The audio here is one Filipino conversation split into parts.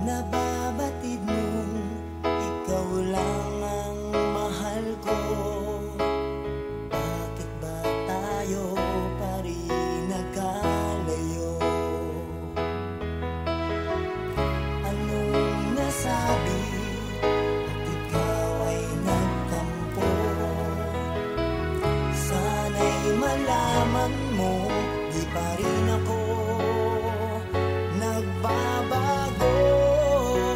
Nababatid mong ikaw lang ang mahal ko. Bakit ba tayo pa rin nagkalayo? Anong nasabi at ikaw ay nagtampo? Sana'y malaman mo, di pa rin ako nagbabago.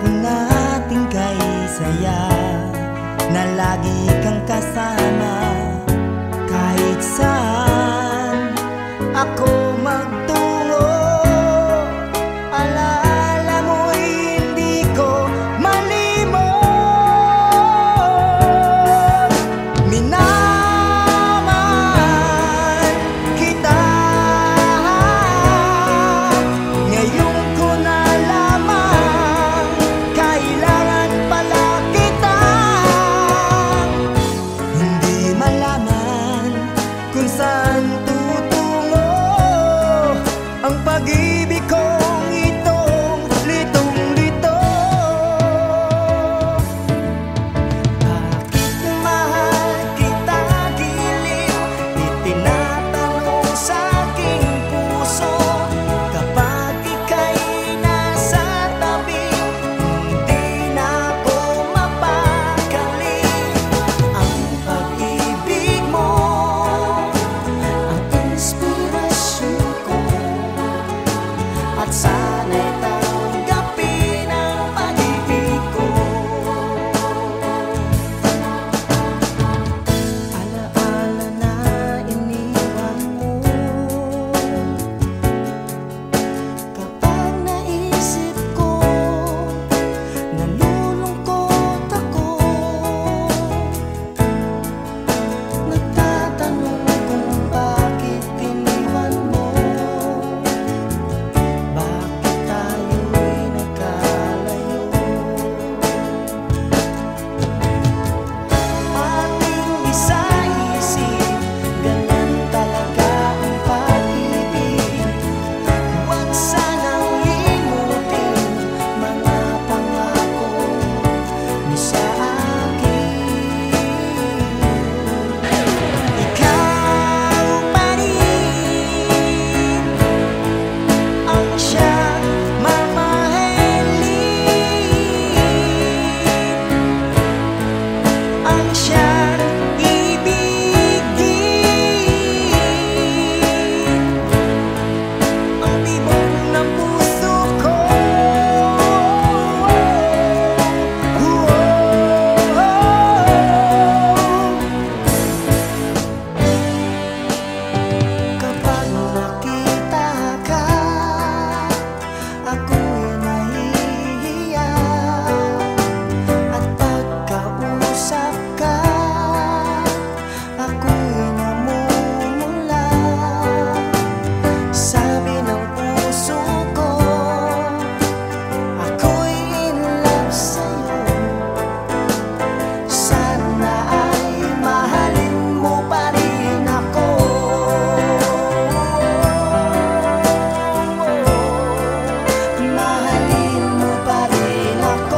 pangako natin kay saya na lagi kang kasama kahit saan ako magtungo. Alaala mo'y hindi ko malimot. Minamahal kita, ngayon ko na lamang kailangan pala kita. Hindi malaman kung saan tutungo ang pag-ibig kong itong litong-lito. Bakit mahal kita giliw? Itinatanong sa aking puso. Kapag ika'y nasa tabi, hindi na ako mapakali. Ang pag-ibig mo ang inspirasyon ko, at sana'y tanggapin ang pag-ibig ko. Alaala na iniwan mo, kapag naisip ko, nalulungkot ako. Nagtatanong kung bakit iniwan mo, bakit tayo'y nagkalayo. Ating isa-isip, ganun talaga ang pag-ibig. Huwag sanang limutin mga pangako mo sa akin. Ikaw pa rin ang siyang mamahalin, ang siyang ibigin, ang tibok ng puso ko. Kapag nakita ka, ako'y nahihiya, at pagkausap ka, ako'y namumula. Sabi ng puso ko, ako'y in love sa'yo. Sana ay mahalin mo pa rin ako. Mahalin mo pa rin ako.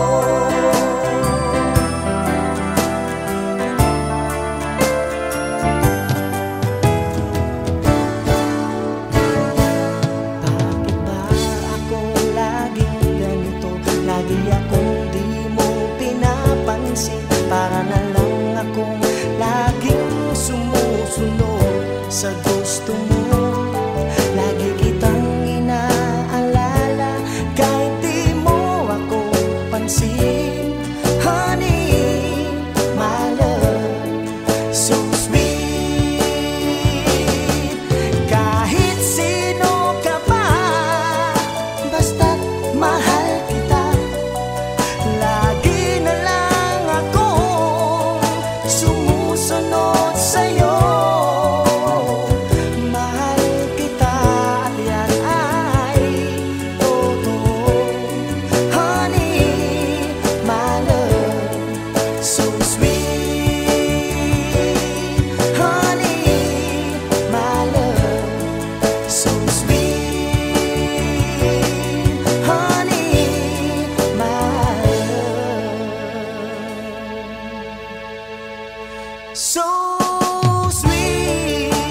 Bakit ba ako laging ganito? Lagi akong di mo pinapansin. Para na lang akong laging sumusunod sa gusto mo. Lagi kitang inaalala kahit di mo ako pansin. Honey, my love, so sweet. Kahit sino ka pa, basta't mahal kita. Lagi na lang akong sumusunod sa'yo. Mahal kita at yan ay totoo. Honey, my love, so sweet. Honey, my love, so sweet. Honey, my love, so sweet.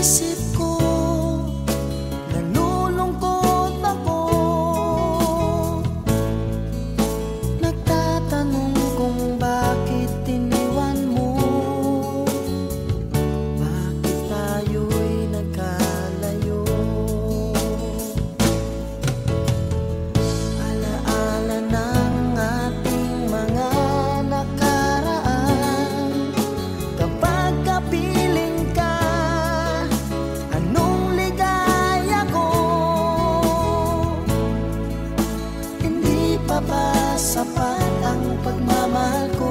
isip ko, nalulungkot ako. Nagtatanong kung bakit iniwan mo, bakit tayo'y nagkalayo. Alaala ng ating mga nakaraan. Kapag kapiling ka, anong ligaya ko. Hindi pa ba sapat ang pagmamahal ko?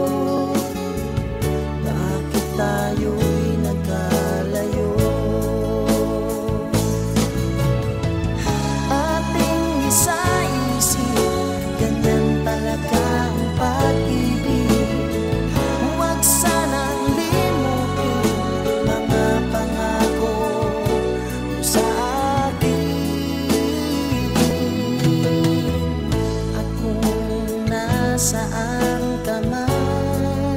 Bakit tayo'y nagkalayo? Ating isa-isip, ganyan talaga ang pag-ibig. Huwag sanang limutin mga pangako mo sa akin. At kung nasaan ka man,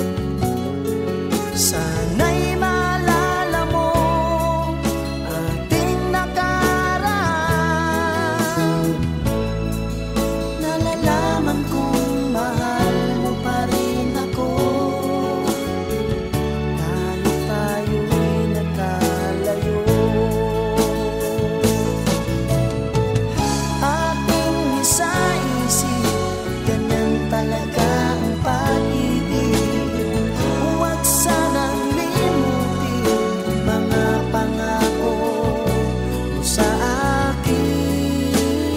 sana'y maalala mo ating nakaraan. Nalalaman kong mahal mo pa rin ako, kahit tayo'y nagkalayo. Ating isa-isip, ganyan talaga ang pag-ibig. Huwag sanang limutin mga pangako mo sa akin.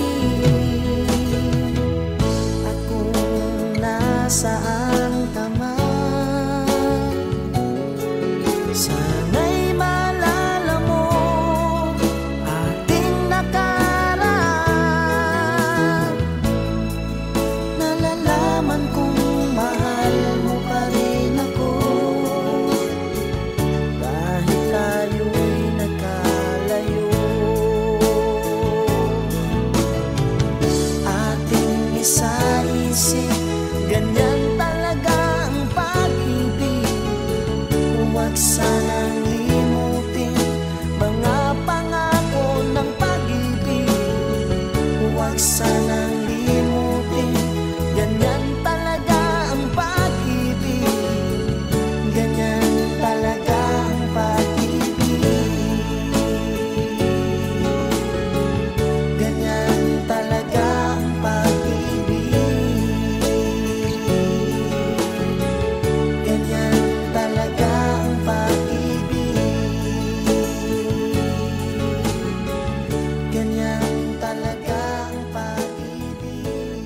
At kung nasaan ka man, sana'y maalala mo ating nakaraan. Nalalaman kong mahal mo pa rin ako, kahit tayo'y nagkalayo. Ating isa-isip, ganyan talaga ang pag-ibig. Huwag sanang limutin mga pangako ng pag-ibig. Huwag sanang limutin, ganyan talaga ang pag-ibig. Ganyan talaga ang pag-ibig. Ganyan talaga ang pag-ibig. Ganyan talaga ang pag-ibig. Ganyan talaga ang pag-ibig.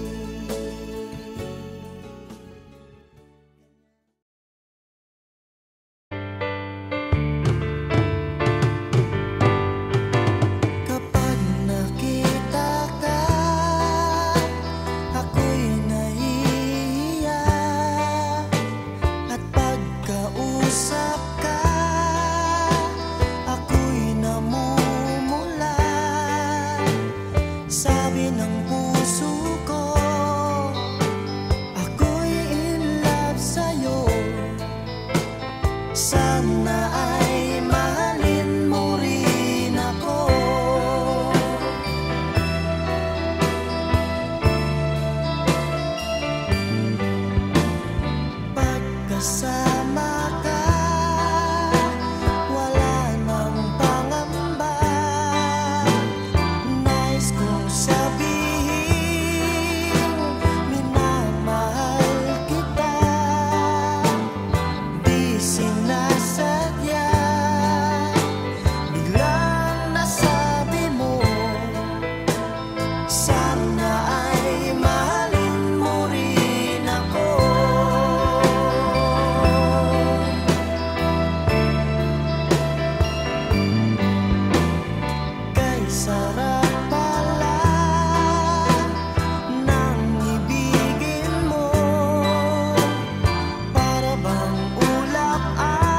Kapag nakita ka, ako'y nahihiya. At pagkausap ka, ako'y namumula. Sabi ng puso ko, ako'y in love sa'yo. Sana ay mahalin mo rin ako. Pagkasama ka, wala nang pangamba. Nais kong sabihin, minamahal kita. Di sinasadya, biglang nasabi mo, sana ay mahalin mo rin ako. Kay sarap pala ng ibigin mo, para bang ulap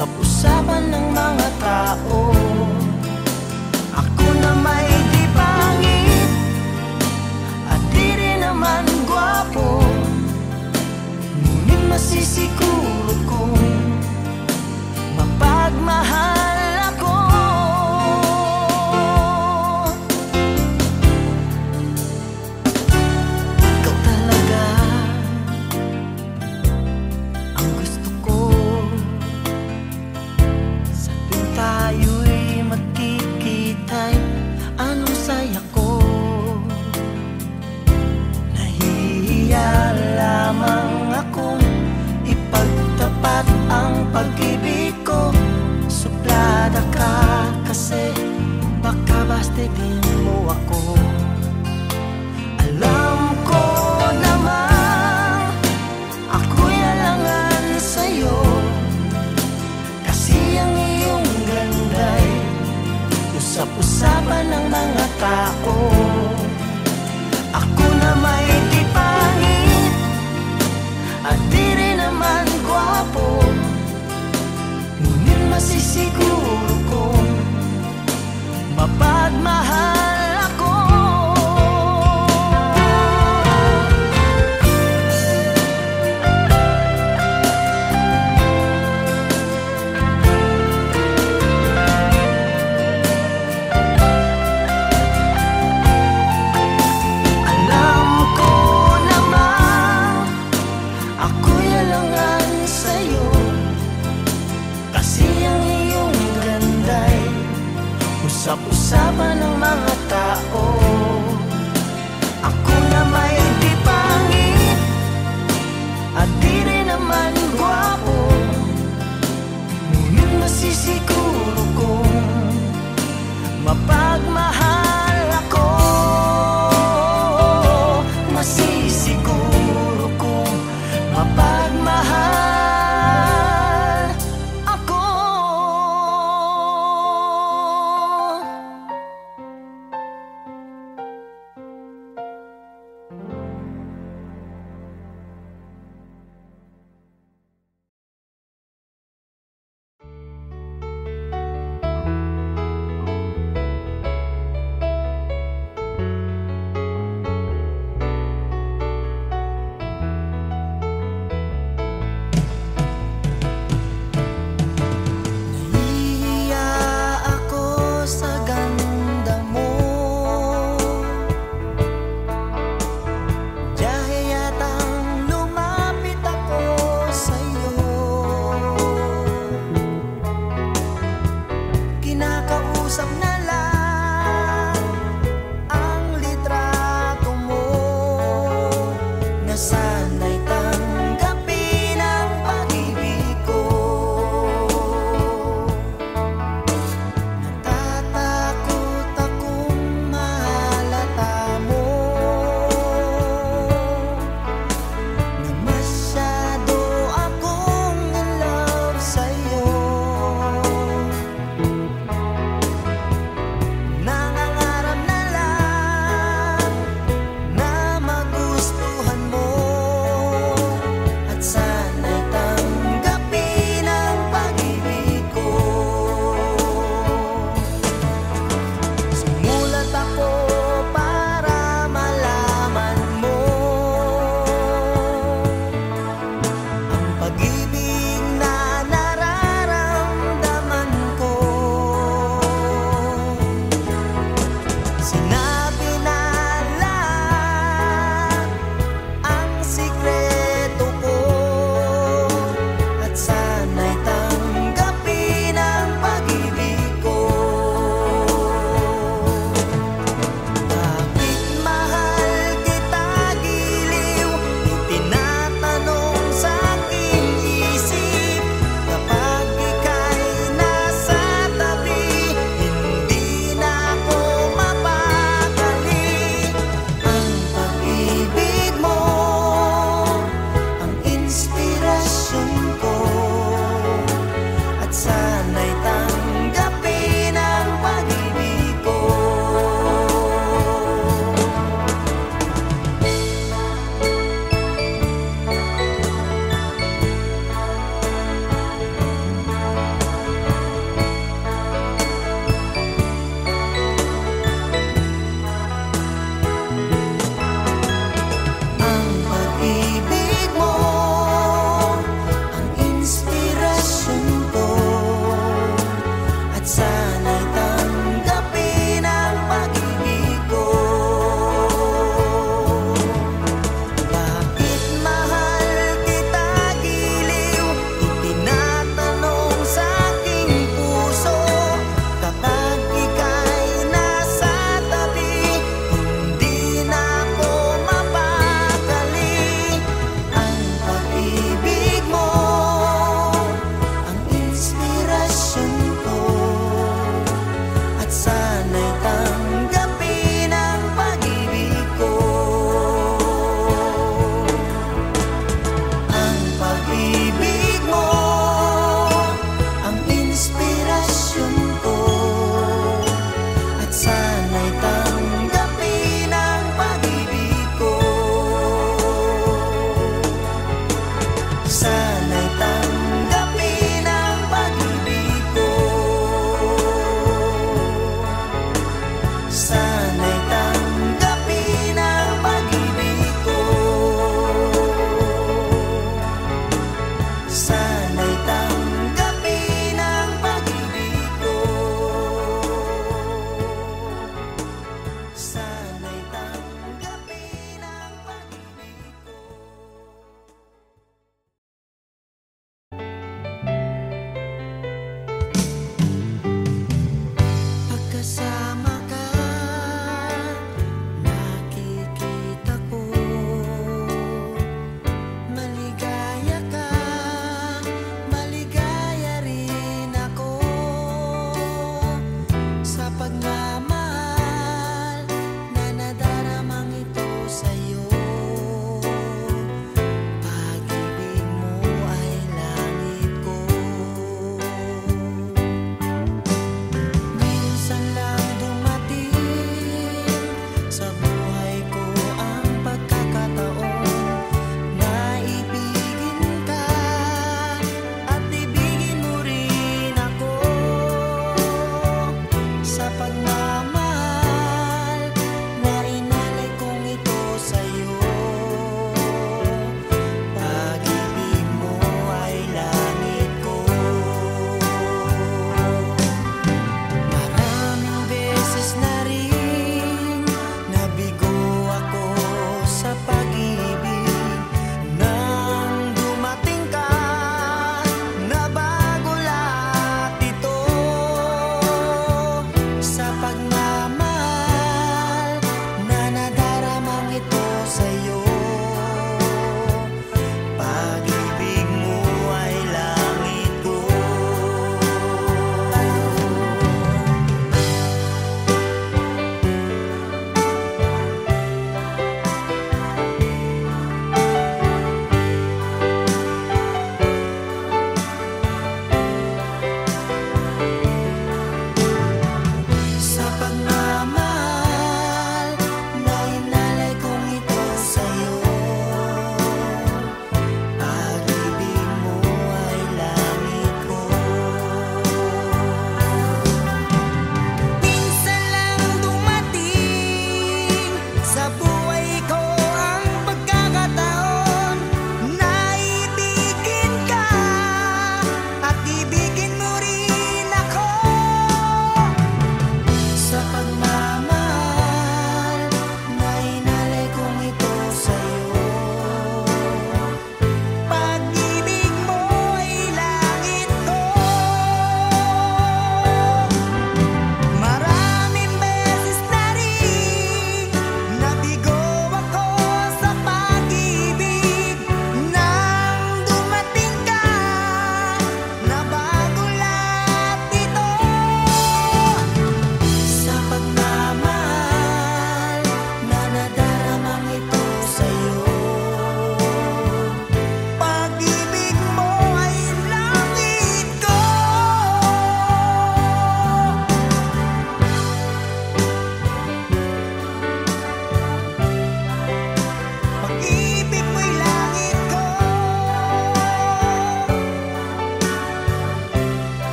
usap-usapan ng mga tao. Ako na may di pangit at di rin naman gwapo, ngunit masisiguro kong mapagmahal ako. Ikaw talaga ang gusto ko sa tuwing tayo'y magkikita'y anong saya ko. Nahihiya lamang akong ipagtapat ang pag-ibig ko. Suplada ka kasi baka bastitin mo ako. Alam ko naman ako'y alangan sa'yo, kasi ang iyong ganda'y usap-usapan ng mga tao. Ako na may di pangit at di rin naman gwapo, ngunit masisiguro kong mapagmahal ako. Alam ko naman ako'y alangan sa'yo, kasi ang iyong ganda'y usap-usapan ng mga tao. Ako na may di pangit at di rin naman gwapo, ngunit masisiguro kong mapagmahal ako. Masisiguro kong mapagmahal ako.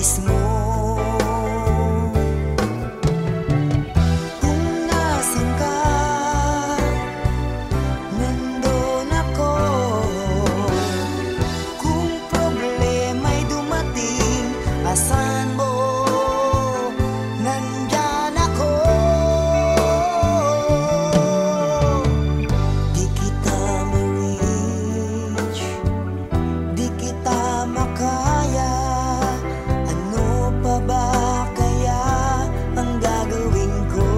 nais mo. Kung nasan ka, nandun ako. Kung problema'y dumating, asan mo, nandyan ako. Di kita ma-reach, di kita makaya. Ano pa ba kaya ang gagawin ko?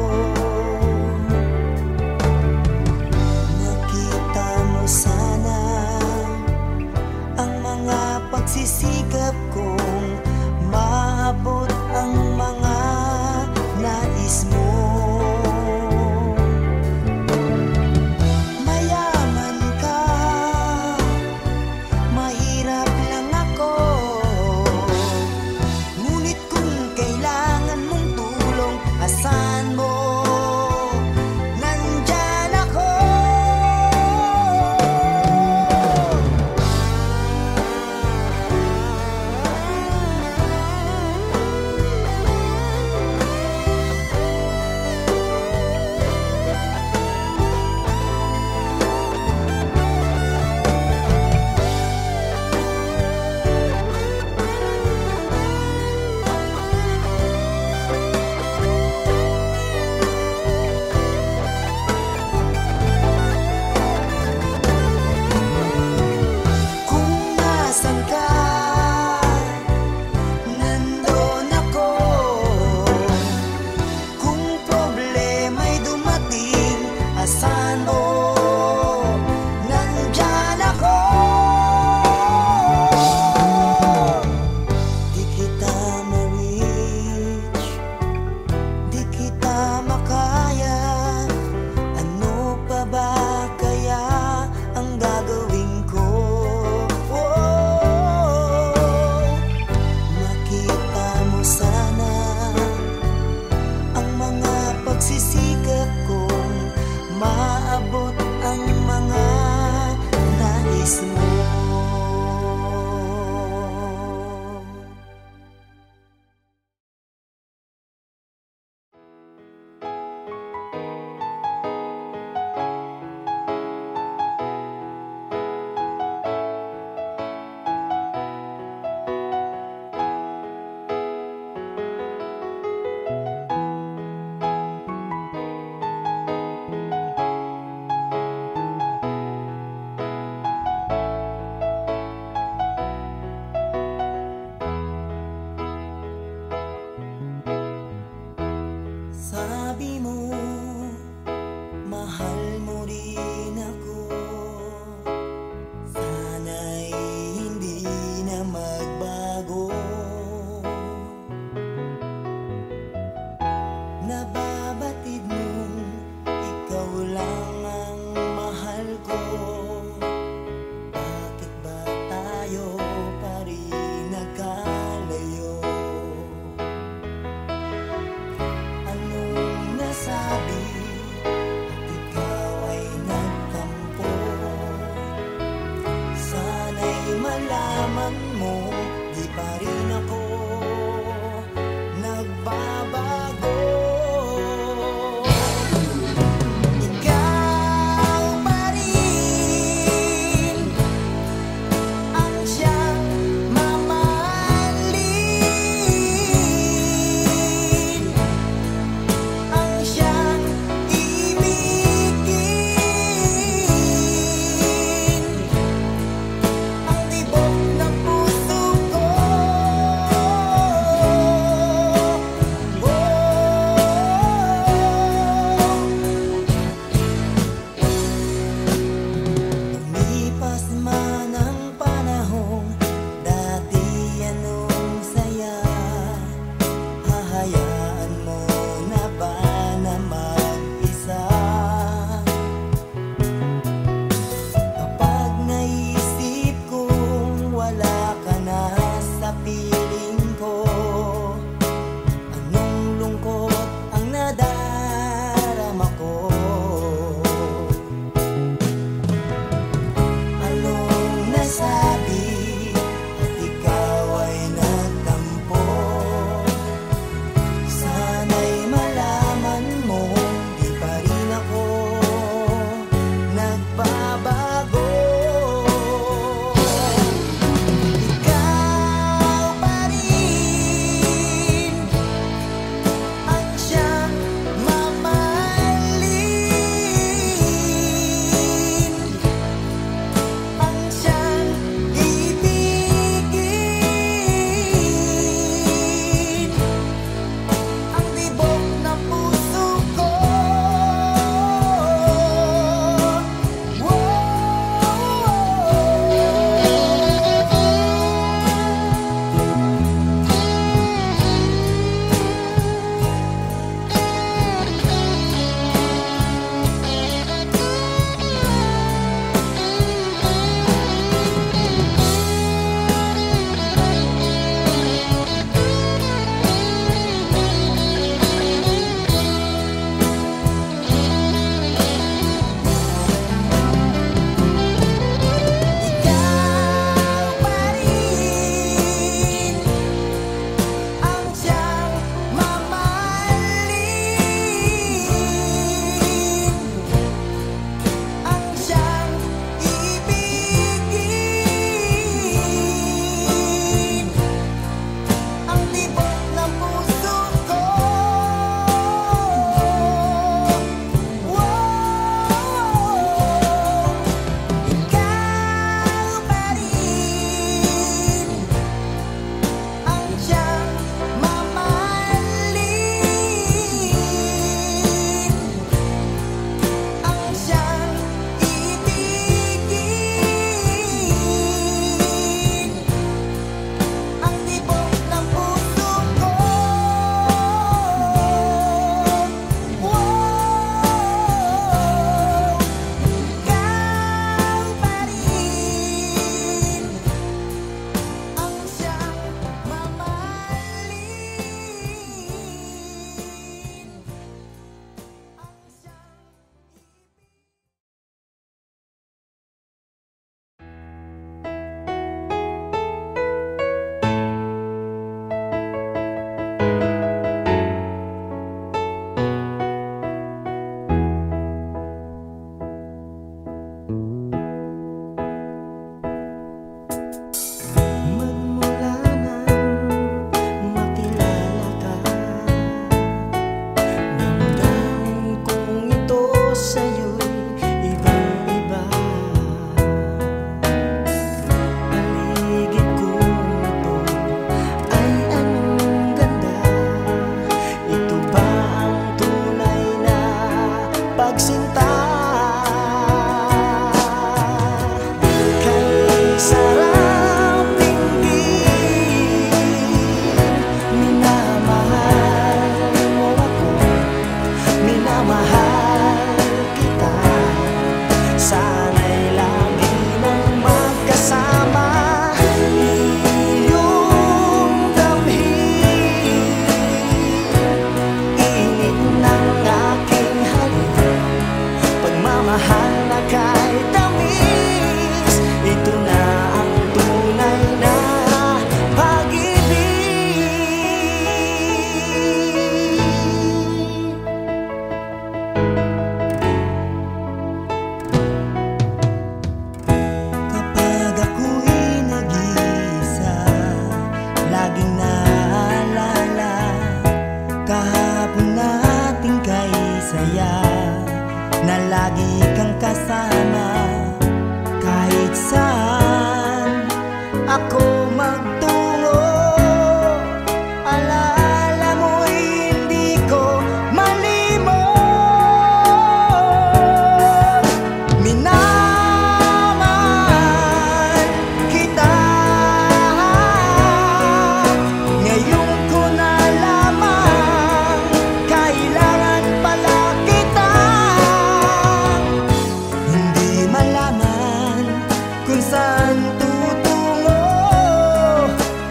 Nakita mo sana ang mga pagsisikap kong maabot ang mga nais mo. Mayaman ka, mahirap lang ako. Ngunit kung kailangan mong tulong, asan mo, nandyan ako.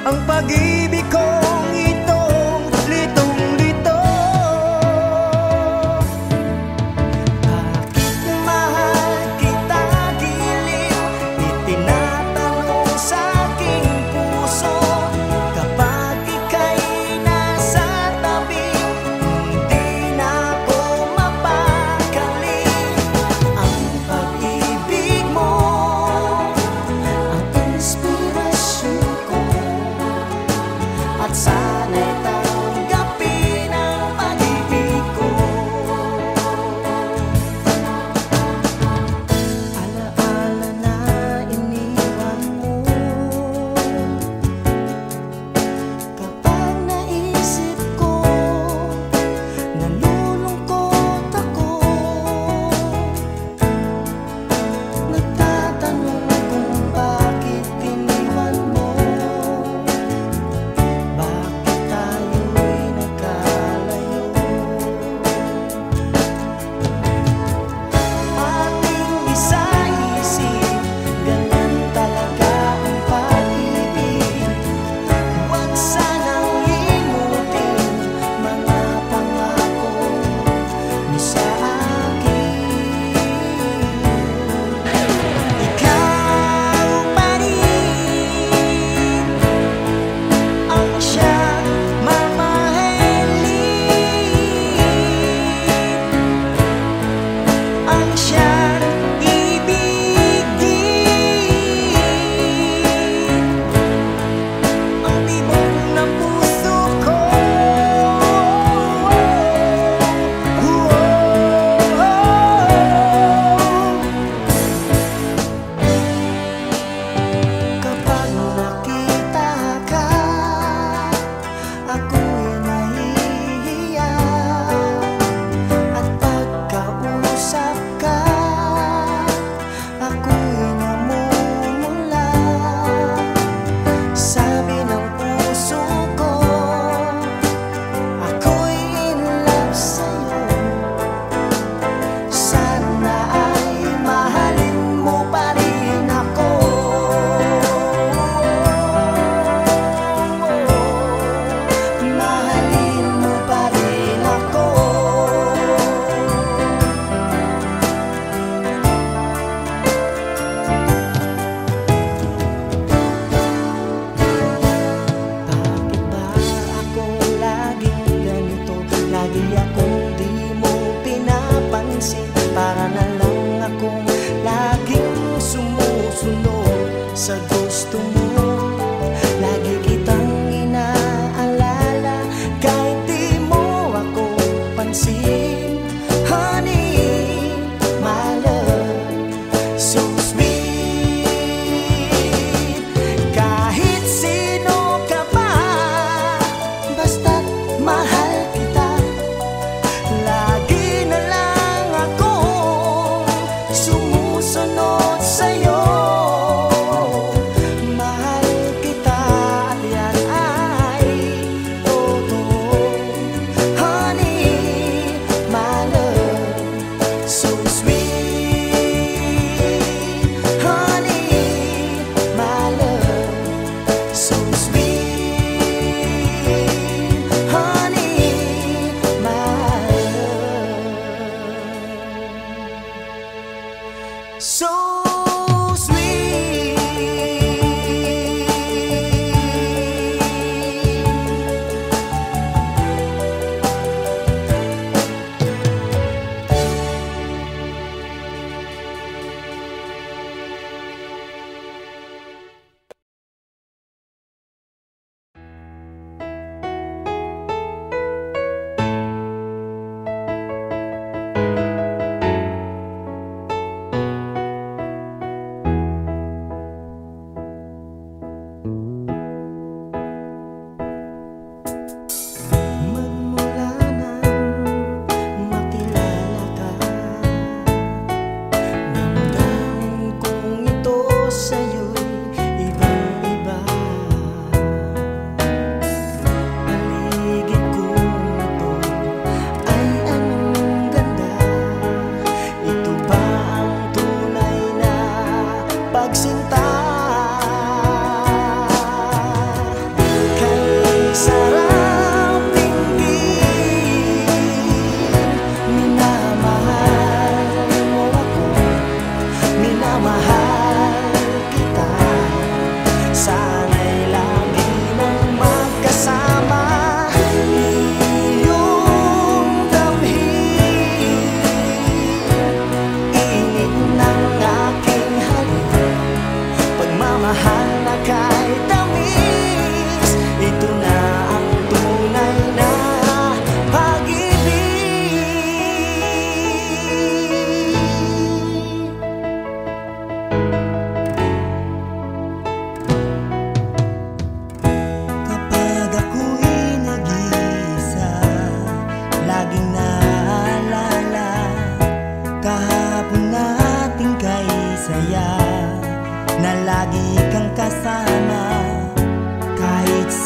ang pag-ibig kong itong litong-lito. Bakit mahal kita giliw? Itinatanong sa aking puso. Kapag ika'y nasa tabi, hindi na ako mapakali. Ang pag-ibig mo ang inspirasyon ko, at sana'y tanggapin ang pag-ibig ko. Alaala na iniwan mo, kapag naisip ko, nalulungkot ako. Nagtatanong kung bakit iniwan mo, bakit tayo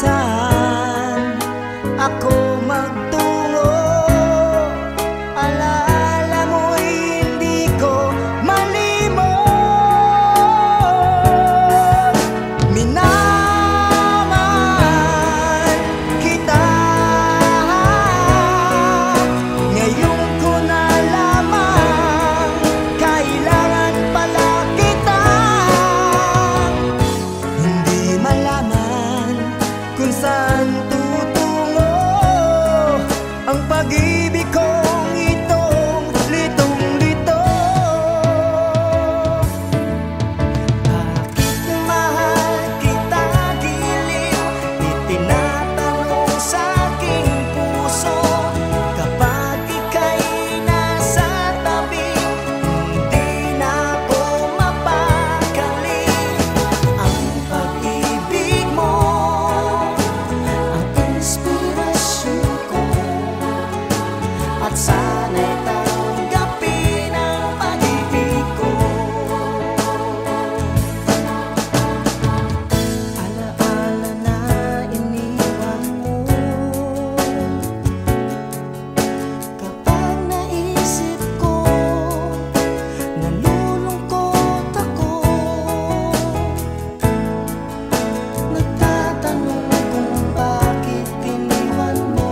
saan ako magtungo. Alaala mo'y hindi ko malimot. Minamahal kita, ngayon ko na lamang kailangan pala kita. Hindi malaman kung saan tutungo ang pag-ibig kong itong litong-lito. Bakit mahal kita giliw? Itinatanong sa aking puso. Kapag ika'y nasa tabi, hindi na ako mapakali. Ang pag-ibig mo ang inspirasyon ko, at sana'y tanggapin ang pag-ibig ko. Alaala na iniwan mo, kapag naisip ko, nalulungkot ako. Nagtatanong kung bakit iniwan mo,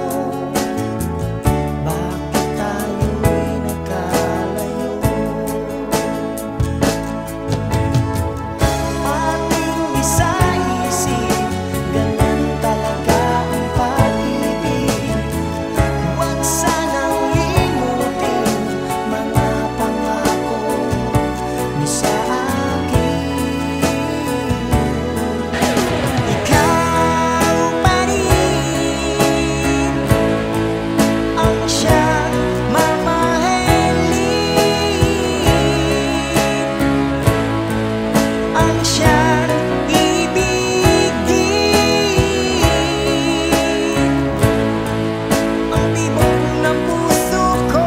bakit tayo'y nagkalayo. Ating isa-isip, ganun talaga ang pag-ibig. Huwag sanang limutin mga pangako mo sa akin. Ikaw pa rin ang siyang mamahalin, ang siyang ibigin, ang tibok ng puso ko.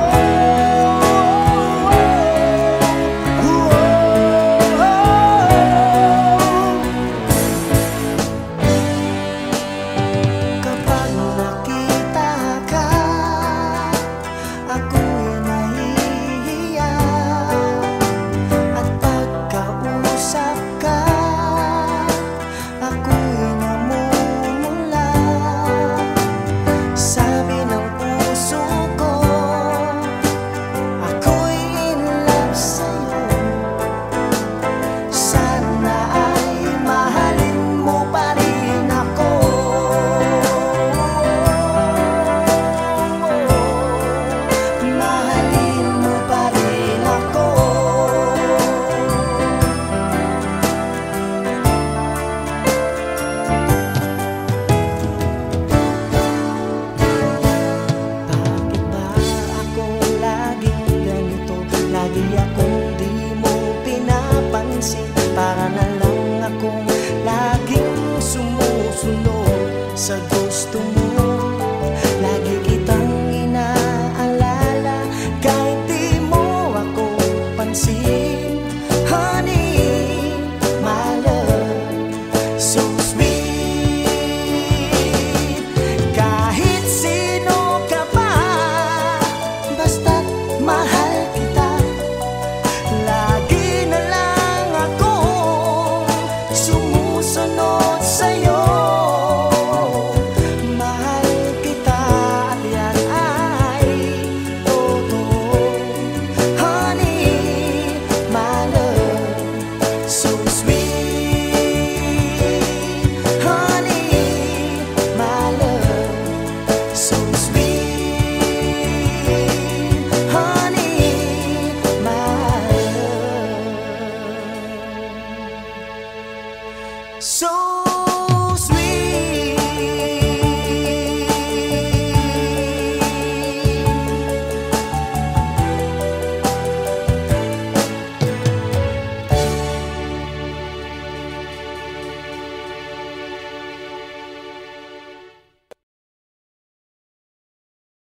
Kapag nakita ka, ako'y nahihiya, at pagkausap ka, ako'y namumula. Sabi ng puso ko, ako'y in love sa'yo. Sana ay mahalin mo pa rin ako. Mahalin mo pa rin ako. Bakit ba ako laging ganito? Lagi akong di mo pinapansin. Para na lang akong laging sumusunod sa gusto mo.